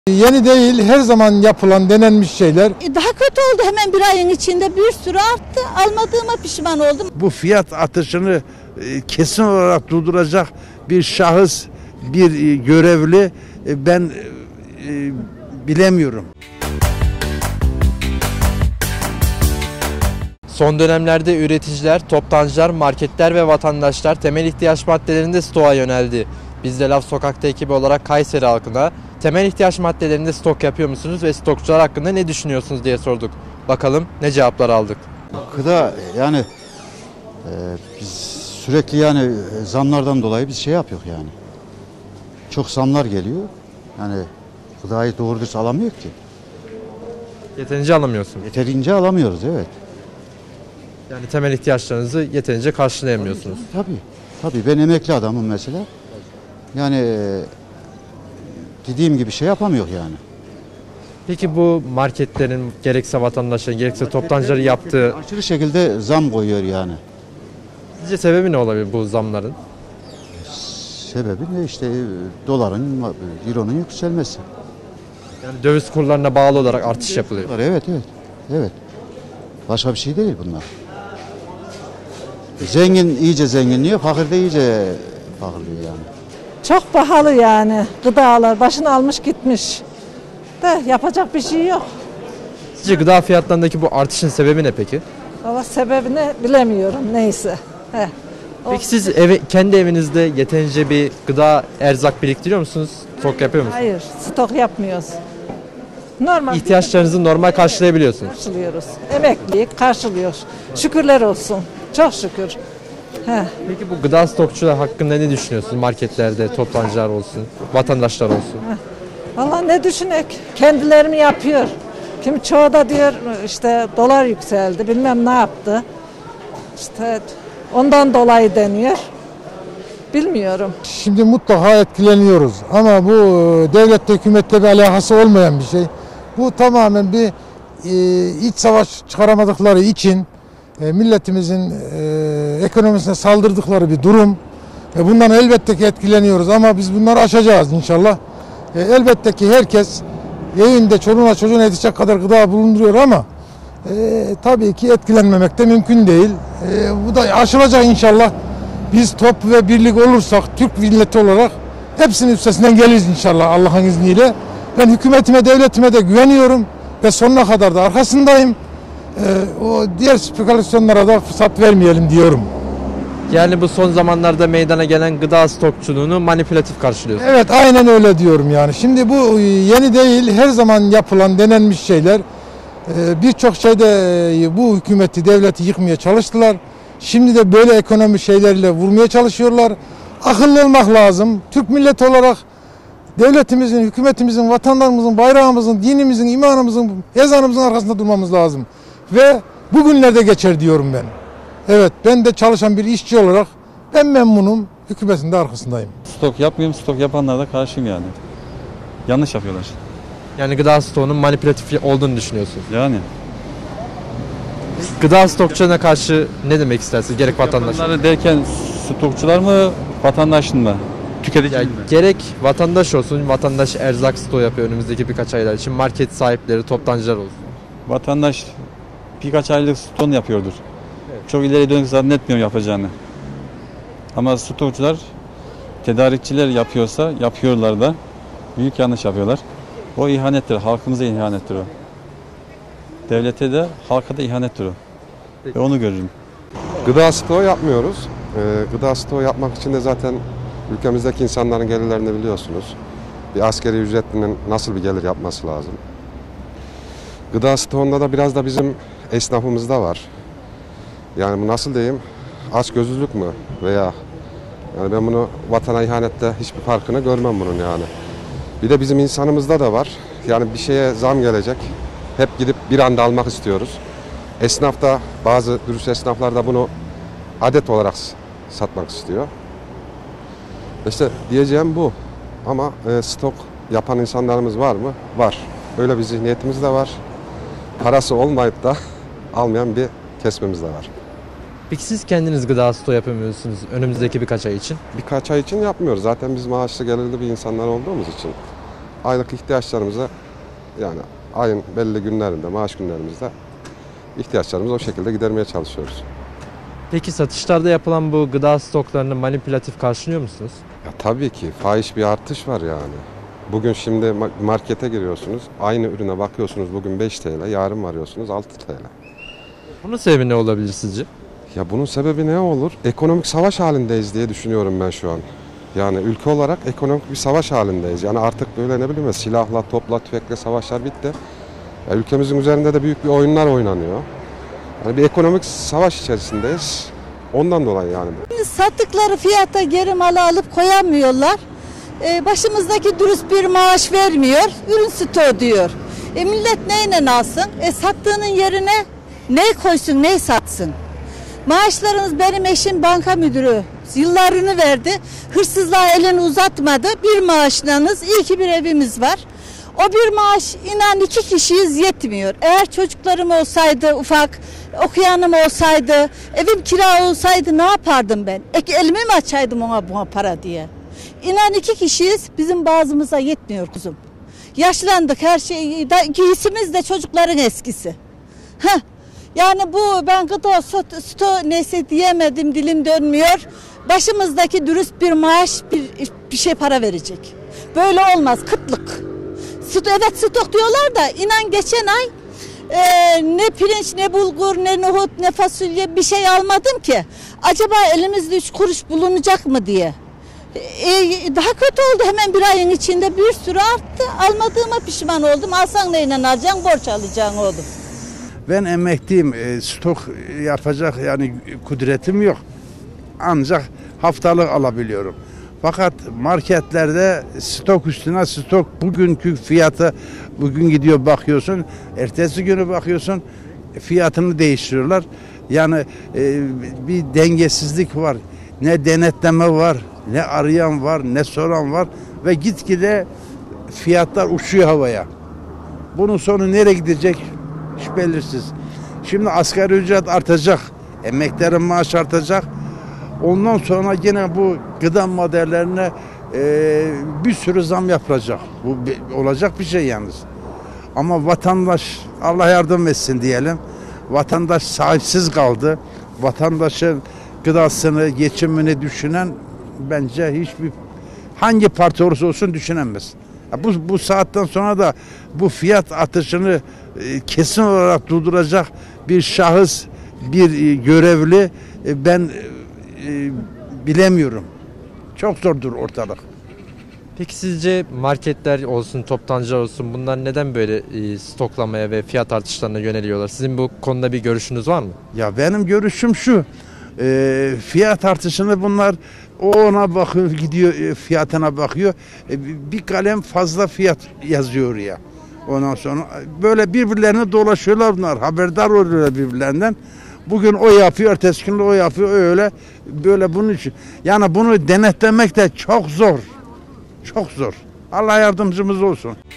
Yeni değil, her zaman yapılan, denenmiş şeyler. Daha kötü oldu, hemen bir ayın içinde bir sürü arttı. Almadığıma pişman oldum. Bu fiyat artışını kesin olarak durduracak bir şahıs, bir görevli ben bilemiyorum. Son dönemlerde üreticiler, toptancılar, marketler ve vatandaşlar temel ihtiyaç maddelerinde stoğa yöneldi. Biz de Laf Sokak'ta ekibi olarak Kayseri halkına temel ihtiyaç maddelerinde stok yapıyor musunuz ve stokçular hakkında ne düşünüyorsunuz diye sorduk. Bakalım ne cevaplar aldık. Gıda yani biz sürekli zamlardan dolayı biz şey yapıyoruz yani. Çok zamlar geliyor. Yani gıdayı doğru dürüst alamıyor ki. Yeterince alamıyorsunuz. Yeterince alamıyoruz, evet. Yani temel ihtiyaçlarınızı yeterince karşılayamıyorsunuz. Tabii ben emekli adamım mesela. Yani dediğim gibi şey yapamıyor yani. Peki bu marketlerin gerekse vatandaşların gerekse toptancıları yaptığı Aşırı şekilde zam koyuyor yani. sizce sebebi ne olabilir bu zamların? Sebebi ne işte doların, euronun yükselmesi. Yani döviz kurlarına bağlı olarak artış yapılıyor. Evet. Başka bir şey değil bunlar. Zengin iyice zenginliyor, fakir de iyice fakirliyor yani. Çok pahalı yani gıdalar, başını almış gitmiş. De yapacak bir şey yok. Sizce gıda fiyatlarındaki bu artışın sebebi ne peki? Valla sebebini bilemiyorum, neyse. Peki siz kendi evinizde yeterince bir gıda erzak biriktiriyor musunuz? Stok yapıyor musunuz? Hayır, stok yapmıyoruz. Normal İhtiyaçlarınızı normal karşılayabiliyorsunuz. karşılıyoruz. Emeklilik karşılıyoruz. Şükürler olsun. Çok şükür. Peki bu gıda stokçular hakkında ne düşünüyorsunuz? Marketlerde toptancılar olsun, vatandaşlar olsun. Valla ne düşünek? Kendileri mi yapıyor? Çoğu da diyor işte dolar yükseldi, bilmem ne yaptı. İşte ondan dolayı deniyor. Bilmiyorum. Şimdi mutlaka etkileniyoruz ama bu devletle, hükümetle bir alakası olmayan bir şey. Bu tamamen bir iç savaş çıkaramadıkları için milletimizin ekonomisine saldırdıkları bir durum. Bundan elbette ki etkileniyoruz ama biz bunları aşacağız inşallah. Elbette ki herkes evinde çoluğuna çocuğuna yetecek kadar gıda bulunduruyor ama tabii ki etkilenmemek de mümkün değil. Bu da aşılacak inşallah. Biz top ve birlik olursak Türk milleti olarak hepsinin üstesinden geliriz inşallah Allah'ın izniyle. Ben hükümetime, devletime de güveniyorum ve sonuna kadar da arkasındayım. O diğer spekülasyonlara da fırsat vermeyelim diyorum. Yani bu son zamanlarda meydana gelen gıda stokçuluğunu manipülatif karşılıyorsunuz. Evet, aynen öyle diyorum yani. Şimdi bu yeni değil, her zaman yapılan, denenmiş şeyler. Birçok şeyde bu hükümeti, devleti yıkmaya çalıştılar. Şimdi de böyle ekonomi şeylerle vurmaya çalışıyorlar. Akıllı olmak lazım. Türk milleti olarak devletimizin, hükümetimizin, vatandaşımızın, bayrağımızın, dinimizin, imanımızın, ezanımızın arkasında durmamız lazım. Ve bugünlerde geçer diyorum ben. Evet, ben de çalışan bir işçi olarak ben memnunum. Hükümetin de arkasındayım. Stok yapmıyorum, stok yapanlara da karşıyım yani. Yanlış yapıyorlar. Yani gıda stoğunun manipülatif olduğunu düşünüyorsunuz. Yani. Gıda stokçularına karşı ne demek istersiniz? Gerek vatandaş. Yapanları derken stokçular mı, vatandaşın mı? Tüketici mi? Gerek vatandaş olsun, vatandaş erzak stoğu yapıyor önümüzdeki birkaç aylar için. Market sahipleri, toptancılar olsun. Vatandaş birkaç aylık stok yapıyordur. Evet. Çok ileri dönük zannetmiyorum yapacağını. Ama stokçular, tedarikçiler yapıyorlar da büyük yanlış yapıyorlar. O ihanettir, halkımıza ihanettir o. Devlete de, halka da ihanettir o. Ve onu görürüm. Gıda stoğu yapmıyoruz. Gıda stoğu yapmak için de zaten ülkemizdeki insanların gelirlerini biliyorsunuz. Bir asgari ücretlinin nasıl bir gelir yapması lazım. Gıda stoğunda da biraz da bizim esnafımızda var. Yani bu nasıl diyeyim, açgözlülük mü veya yani ben bunu vatana ihanette hiçbir farkını görmem bunun yani. Bir de bizim insanımızda da var. Yani bir şeye zam gelecek. Hep gidip bir anda almak istiyoruz. Esnaf da, bazı dürüst esnaflar da bunu adet olarak satmak istiyor. İşte diyeceğim bu. Ama stok yapan insanlarımız var mı? Var. Öyle bir zihniyetimiz de var. Parası olmayıp da almayan bir kesmemiz de var. Peki siz kendiniz gıda stoğu yapamıyorsunuz önümüzdeki birkaç ay için? Birkaç ay için yapmıyoruz. Zaten biz maaşlı gelirli bir insanlar olduğumuz için. aylık ihtiyaçlarımıza yani ayın belli günlerinde, maaş günlerimizde ihtiyaçlarımızı o şekilde gidermeye çalışıyoruz. Peki satışlarda yapılan bu gıda stoklarını manipülatif karşılıyor musunuz? Ya tabii ki fahiş bir artış var yani. Bugün şimdi markete giriyorsunuz, aynı ürüne bakıyorsunuz bugün 5 TL, yarın varıyorsunuz 6 TL. Bunun sebebi ne olabilir sizce? Ya bunun sebebi ne olur? Ekonomik savaş halindeyiz diye düşünüyorum ben şu an. Yani ülke olarak ekonomik bir savaş halindeyiz. Yani artık böyle ne bileyim silahla, topla, tüfekle savaşlar bitti. Ya ülkemizin üzerinde de büyük bir oyunlar oynanıyor. Yani bir ekonomik savaş içerisindeyiz. Ondan dolayı yani. Sattıkları fiyata geri malı alıp koyamıyorlar. Başımızdaki dürüst bir maaş vermiyor. Ürün stoğu diyor. Millet neyle alsın? Sattığının yerine ne koysun, ne satsın? Maaşlarınız, benim eşim banka müdürü. Yıllarını verdi. Hırsızlığa elini uzatmadı. Bir maaşlarınız, iyi ki bir evimiz var. O bir maaş inan 2 kişiyiz yetmiyor. Eğer çocuklarım olsaydı ufak, okuyanım olsaydı, evim kira olsaydı ne yapardım ben? Elimi mi açaydım buna para diye? İnan 2 kişiyiz, bizim bazımıza yetmiyor kuzum. Yaşlandık, her şey, giysimiz de çocukların eskisi. Yani bu ben gıda sto neyse diyemedim, dilim dönmüyor. Başımızdaki dürüst bir maaş bir şey para verecek. Böyle olmaz, kıtlık. Evet stok diyorlar da inan geçen ay ne pirinç, ne bulgur, ne nohut, ne fasulye bir şey almadım ki. Acaba elimizde 3 kuruş bulunacak mı diye. Daha kötü oldu, hemen bir ayın içinde bir sürü arttı. Almadığıma pişman oldum. Alsan neyle alacaksın, borç alacaksın oğlum. Ben emekliyim, stok yapacak yani kudretim yok. Ancak haftalık alabiliyorum. Fakat marketlerde stok üstüne stok, bugünkü fiyatı, bugün gidiyor bakıyorsun, ertesi günü bakıyorsun fiyatını değiştiriyorlar. Yani bir dengesizlik var. Ne denetleme var, ne arayan var, ne soran var ve gitgide fiyatlar uçuyor havaya. Bunun sonu nereye gidecek hiç belirsiz. Şimdi asgari ücret artacak, emeklerin maaşı artacak. Ondan sonra yine bu gıda maddelerine bir sürü zam yapılacak. Bu olacak bir şey yalnız. Ama vatandaş, Allah yardım etsin diyelim. Vatandaş sahipsiz kaldı. Vatandaşın gıdasını, geçimini düşünen bence hangi parti olursa olsun düşünemez. Bu saatten sonra da bu fiyat artışını kesin olarak durduracak bir şahıs, bir görevli ben bilemiyorum. Çok zordur ortalık. Peki sizce marketler olsun, toptancılar olsun bunlar neden böyle stoklamaya ve fiyat artışlarına yöneliyorlar? Sizin bu konuda bir görüşünüz var mı? Ya benim görüşüm şu. Fiyat artışını bunlar ona bakıyor, gidiyor fiyatına bakıyor. Bir kalem fazla fiyat yazıyor ya. Ondan sonra böyle birbirlerine dolaşıyorlar bunlar. Haberdar oluyorlar birbirlerinden. Bugün o yapıyor, ertesi gün o yapıyor, öyle böyle bunun için. Yani bunu denetlemek de çok zor. Çok zor. Allah yardımcımız olsun.